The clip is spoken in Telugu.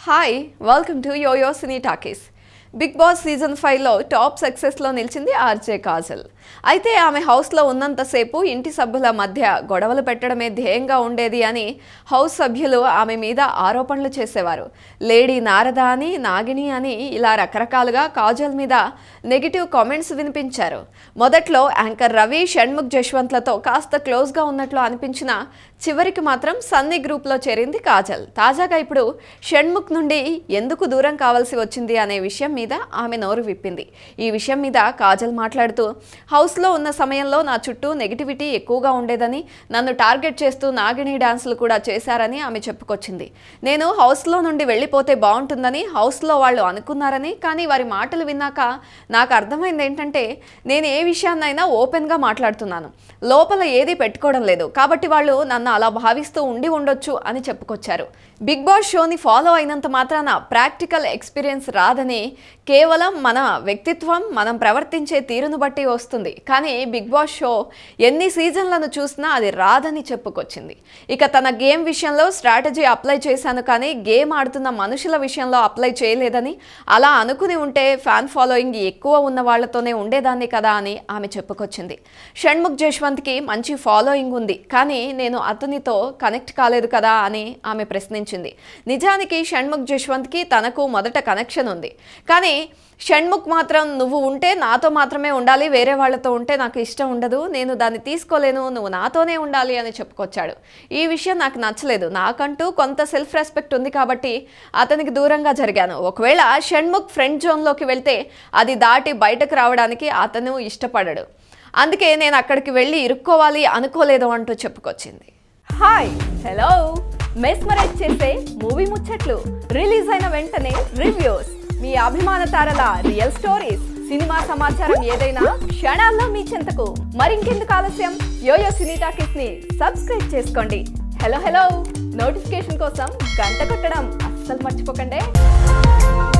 Hi, welcome to YOYO Cine Talkies. Big Boss Season 5 లో టాప్ సక్సెస్ లో నిలిచింది ఆర్జే కాజల్. అయితే ఆమె హౌస్ లో ఉన్నంతసేపు ఇంటి సభ్యుల మధ్య గొడవలు పెట్టడమే ధ్యేయంగా ఉండేది అని హౌస్ సభ్యులు ఆమె మీద ఆరోపణలు చేసేవారు. లేడీ నారద అని, నాగిని అని ఇలా రకరకాలుగా కాజల్ మీద నెగిటివ్ కామెంట్స్ వినిపించారు. మొదట్లో యాంకర్ రవి, షణ్ముఖ్ జశ్వంత్లతో కాస్త క్లోజ్గా ఉన్నట్లు అనిపించిన చివరికి మాత్రం సన్నీ గ్రూప్లో చేరింది కాజల్. తాజాగా ఇప్పుడు షణ్ముఖ్ నుండి ఎందుకు దూరం కావాల్సి వచ్చింది అనే విషయం మీద ఆమె నోరు విప్పింది. ఈ విషయం మీద కాజల్ మాట్లాడుతూ, హౌస్లో ఉన్న సమయంలో నా చుట్టూ నెగిటివిటీ ఎక్కువగా ఉండేదని, నన్ను టార్గెట్ చేస్తూ నాగిని డాన్సులు కూడా చేశారని ఆమె చెప్పుకొచ్చింది. నేను హౌస్లో నుండి వెళ్ళిపోతే బాగుంటుందని హౌస్లో వాళ్ళు అనుకున్నారని, కానీ వారి మాటలు విన్నాక నాకు అర్థమైంది ఏంటంటే నేను ఏ విషయాన్నైనా ఓపెన్గా మాట్లాడుతున్నాను, లోపల ఏది పెట్టుకోవడం లేదు, కాబట్టి వాళ్ళు నన్ను అలా భావిస్తూ ఉండి ఉండొచ్చు అని చెప్పుకొచ్చారు. బిగ్ బాస్ షోని ఫాలో అయినంత మాత్రాన ప్రాక్టికల్ ఎక్స్పీరియన్స్ రాదని, కేవలం మన వ్యక్తిత్వం, మనం ప్రవర్తించే తీరును బట్టి వస్తుంది, కానీ బిగ్ బాస్ షో ఎన్ని సీజన్లను చూసినా అది రాదని చెప్పుకొచ్చింది. ఇక తన గేమ్ విషయంలో స్ట్రాటజీ అప్లై చేశాను, కానీ గేమ్ ఆడుతున్న మనుషుల విషయంలో అప్లై చేయలేదని, అలా అనుకుని ఉంటే ఫ్యాన్ ఫాలోయింగ్ ఎక్కువ ఉన్న వాళ్లతోనే ఉండేదాన్ని కదా అని ఆమె చెప్పుకొచ్చింది. షణ్ముఖ్ జశ్వంత్కి మంచి ఫాలోయింగ్ ఉంది, కానీ నేను అతనితో కనెక్ట్ కాలేదు కదా అని ఆమె ప్రశ్నించింది. నిజానికి షణ్ముఖ్ జశ్వంత్కి తనకు మొదట కనెక్షన్ ఉంది, కానీ షణ్ముఖ్ మాత్రం నువ్వు ఉంటే నాతో మాత్రమే ఉండాలి, వేరే వాళ్ళతో ఉంటే నాకు ఇష్టం ఉండదు, నేను దాన్ని తీసుకోలేను, నువ్వు నాతోనే ఉండాలి అని చెప్పుకొచ్చాడు. ఈ విషయం నాకు నచ్చలేదు, నాకంటూ కొంత సెల్ఫ్ రెస్పెక్ట్ ఉంది కాబట్టి అతనికి దూరంగా జరిగాను. ఒకవేళ షణ్ముఖ్ ఫ్రెండ్ జోన్లోకి వెళ్తే అది దాటి బయటకు రావడానికి అతను ఇష్టపడడు, అందుకే నేను అక్కడికి వెళ్ళి ఇరుక్కోవాలి అనుకోలేదు అంటూ చెప్పుకొచ్చింది. హాయ్, హలో, మెస్మరైజ్ చేసే మూవీ ముచ్చట్లు, రిలీజ్ అయిన వెంటనే రివ్యూస్, మీ అభిమాన తారల రియల్ స్టోరీస్, సినిమా సమాచారం ఏదైనా క్షణాల్లో మీ చెంతకు. మరింకెందుకు ఆలస్యం, యోయో సినీ టాకీస్ ని సబ్స్క్రైబ్ చేసుకోండి. హలో, నోటిఫికేషన్ కోసం గంట కొట్టడం అస్సలు మర్చిపోకండి.